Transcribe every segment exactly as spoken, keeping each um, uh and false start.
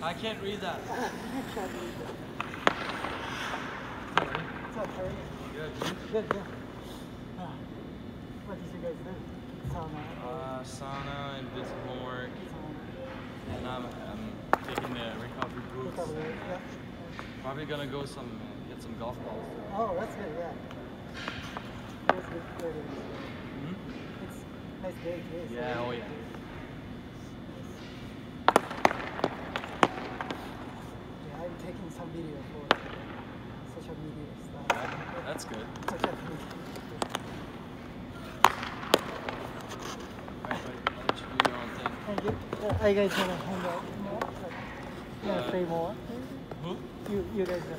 I can't read that. Sorry. It's okay. Good. Good, good. Uh, what did you guys do? Sauna? Uh, sauna and did some homework. Sauna. And I'm, I'm taking the recovery boots. Recovery, yeah. Probably gonna go some get some golf balls. Oh, that's good, yeah. That's good. Good. Hmm? It's a nice day too. Yeah, so oh yeah. Yeah, I'm taking some video for social media stuff. That, that's good. Social media. Alright, buddy, I'll let you do your own thing. Thank you. Uh, are you guys gonna hang out more? Like, you wanna Uh, stay more? Who? You, you guys gonna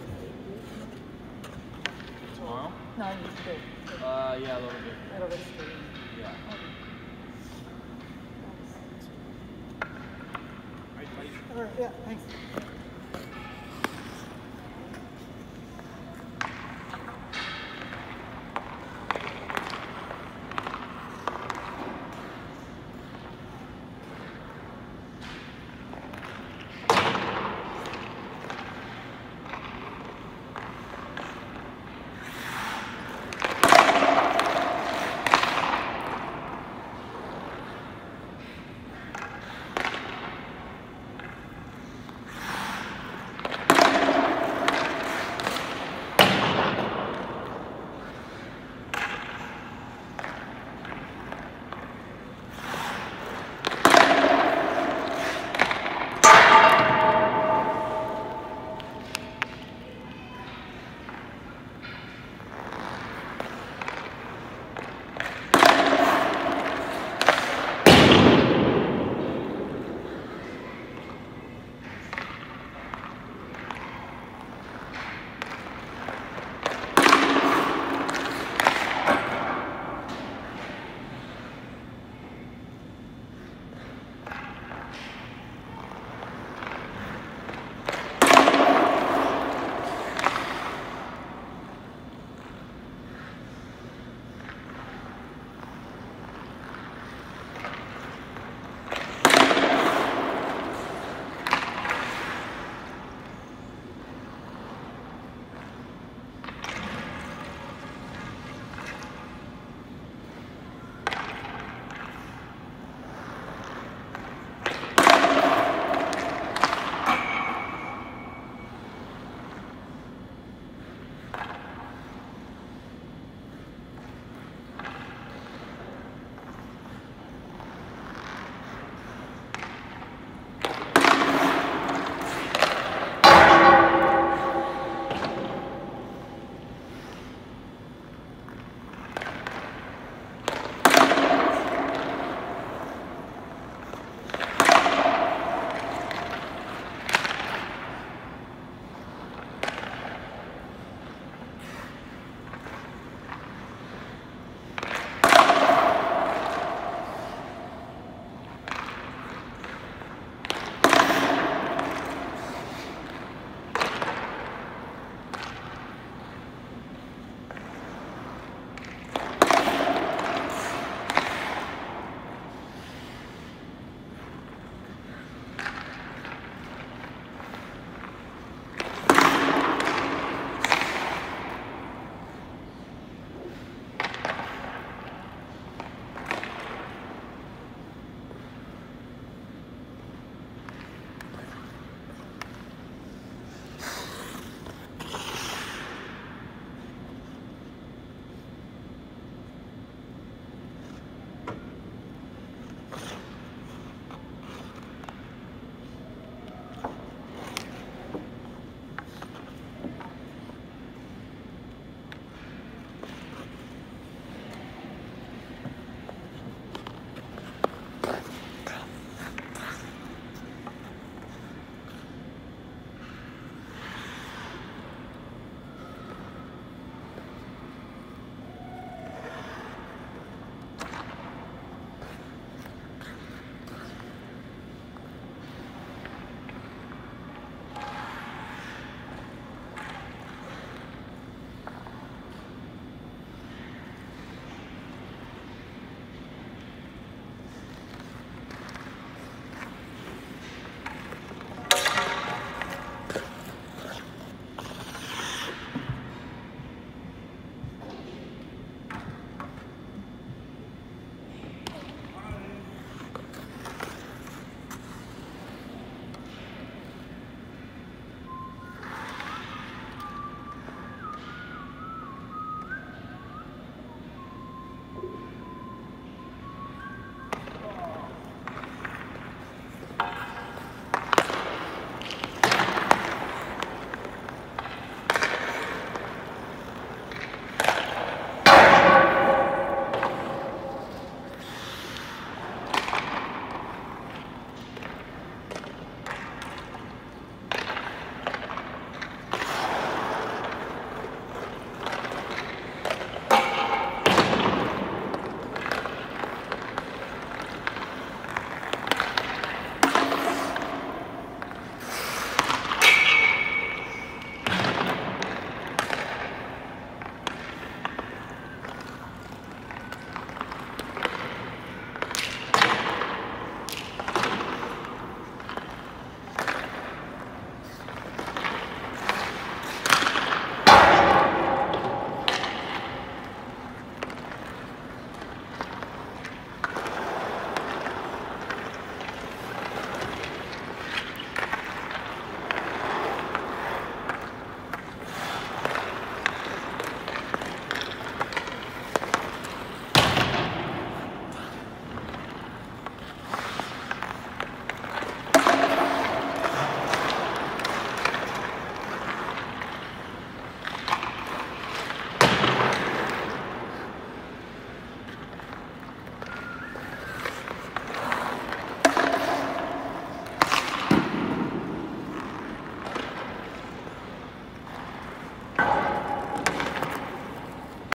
Tomorrow? No, I mean today. Uh, yeah, a little bit. A little bit stay. Yeah. Okay. Alright, buddy. Alright, yeah, thanks.